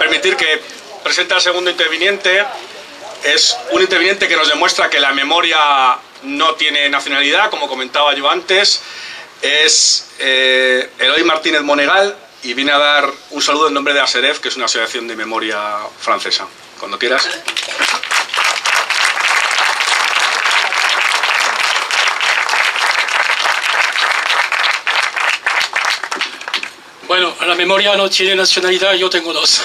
permitir que presente al segundo interviniente. Es un interviniente que nos demuestra que la memoria no tiene nacionalidad, como comentaba yo antes. Es Eloy Martínez Monegal y viene a dar un saludo en nombre de ASEREF, que es una asociación de memoria francesa. Cuando quieras. Bueno, la memoria no tiene nacionalidad, yo tengo dos.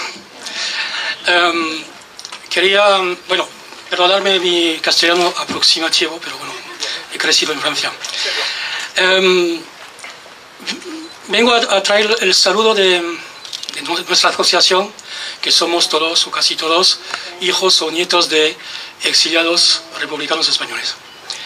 Quería, bueno, perdonarme mi castellano aproximativo, pero bueno, he crecido en Francia. Vengo a traer el saludo de nuestra asociación, que somos todos o casi todos hijos o nietos de exiliados republicanos españoles.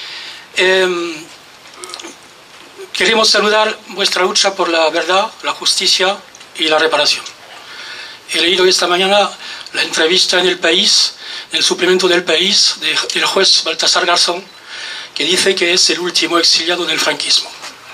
Queremos saludar vuestra lucha por la verdad, la justicia y la reparación. He leído esta mañana la entrevista en El País, en el suplemento del País, del juez Baltasar Garzón, que dice que es el último exiliado del franquismo.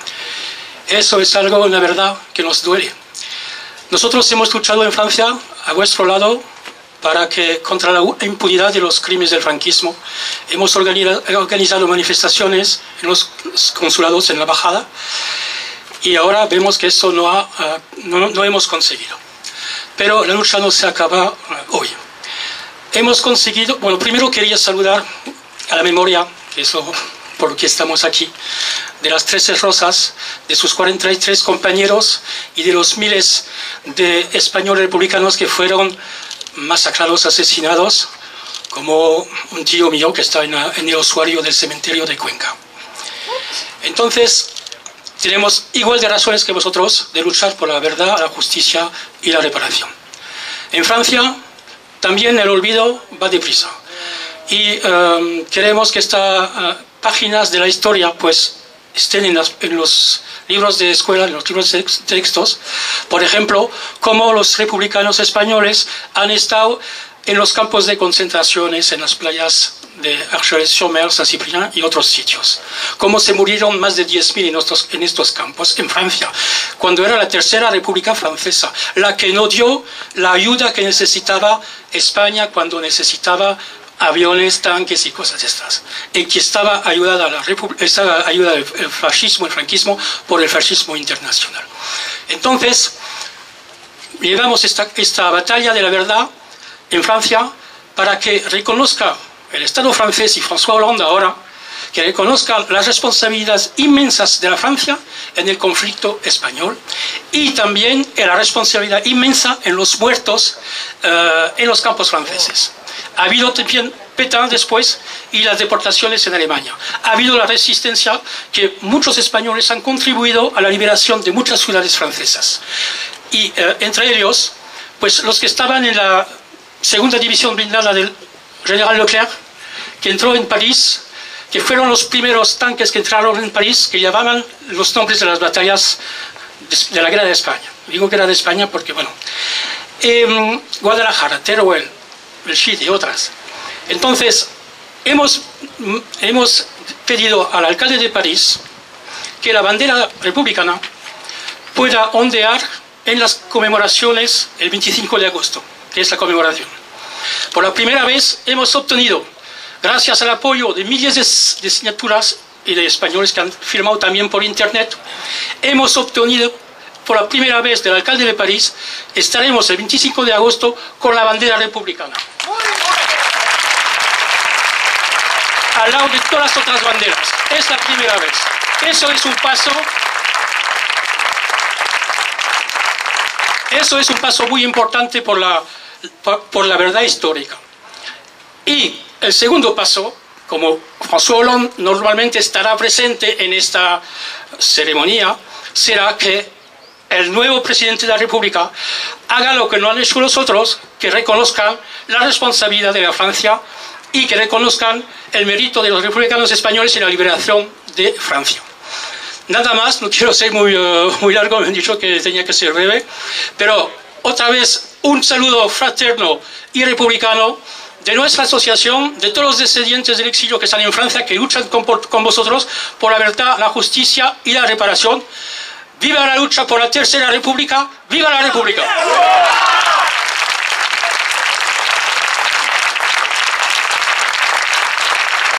Eso es algo, una verdad, que nos duele. Nosotros hemos luchado en Francia, a vuestro lado, para que contra la impunidad de los crímenes del franquismo. Hemos organizado manifestaciones en los consulados, en la embajada, y ahora vemos que eso no hemos conseguido. Pero la lucha no se acaba hoy. Hemos conseguido, bueno, primero quería saludar a la memoria, que es por lo que estamos aquí, de las 13 Rosas, de sus 43 compañeros y de los miles de españoles republicanos que fueron masacrados, asesinados, como un tío mío que está en el ossuario del cementerio de Cuenca. Entonces, tenemos igual de razones que vosotros de luchar por la verdad, la justicia y la reparación. En Francia, también el olvido va deprisa. Y queremos que estas páginas de la historia pues estén en los libros de escuela, en los libros de textos. Por ejemplo, cómo los republicanos españoles han estado en los campos de concentraciones, en las playas de Argelès-sur-Mer, Saint-Cyprien y otros sitios. Cómo se murieron más de 10.000 en estos campos, en Francia, cuando era la Tercera República Francesa, la que no dio la ayuda que necesitaba España cuando necesitaba aviones, tanques y cosas de estas, en que estaba ayudada el fascismo, el franquismo, por el fascismo internacional. Entonces, llevamos esta batalla de la verdad en Francia para que reconozca el Estado francés y François Hollande ahora, que reconozca las responsabilidades inmensas de la Francia en el conflicto español y también la responsabilidad inmensa en los muertos en los campos franceses. Ha habido también Pétain después y las deportaciones en Alemania. Ha habido la resistencia que muchos españoles han contribuido a la liberación de muchas ciudades francesas. Y entre ellos, pues los que estaban en la segunda división blindada del general Leclerc, que entró en París, que fueron los primeros tanques que entraron en París, que llevaban los nombres de las batallas de la guerra de España. Digo que era de España porque, bueno, Guadalajara, Teruel, Belchite y otras. Entonces, hemos pedido al alcalde de París que la bandera republicana pueda ondear en las conmemoraciones el 25 de agosto, que es la conmemoración. Por la primera vez hemos obtenido, gracias al apoyo de miles de signaturas y de españoles que han firmado también por internet, hemos obtenido por la primera vez del alcalde de París, estaremos el 25 de agosto con la bandera republicana. Al lado de todas las otras banderas. Es la primera vez. Eso es un paso. Eso es un paso muy importante por la verdad histórica. Y el segundo paso, como François Hollande normalmente estará presente en esta ceremonia, será que el nuevo presidente de la República haga lo que no han hecho los otros, que reconozcan la responsabilidad de la Francia y que reconozcan el mérito de los republicanos españoles en la liberación de Francia. Nada más, no quiero ser muy largo, me han dicho que tenía que ser breve, pero otra vez un saludo fraterno y republicano de nuestra asociación, de todos los descendientes del exilio que están en Francia, que luchan con vosotros por la verdad, la justicia y la reparación. ¡Viva la lucha por la Tercera República! ¡Viva la República!